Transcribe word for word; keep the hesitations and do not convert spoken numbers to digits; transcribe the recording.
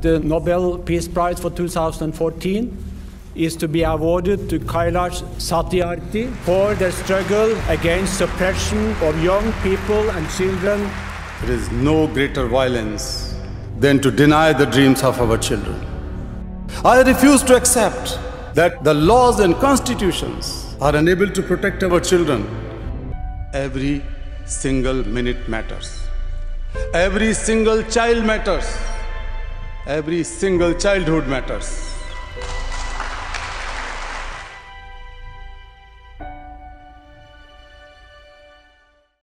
the Nobel Peace Prize for two thousand fourteen is to be awarded to Kailash Satyarthi for their struggle against suppression of young people and children. There is no greater violence than to deny the dreams of our children. I refuse to accept that the laws and constitutions are unable to protect our children. Every single minute matters. Every single child matters. Every single childhood matters.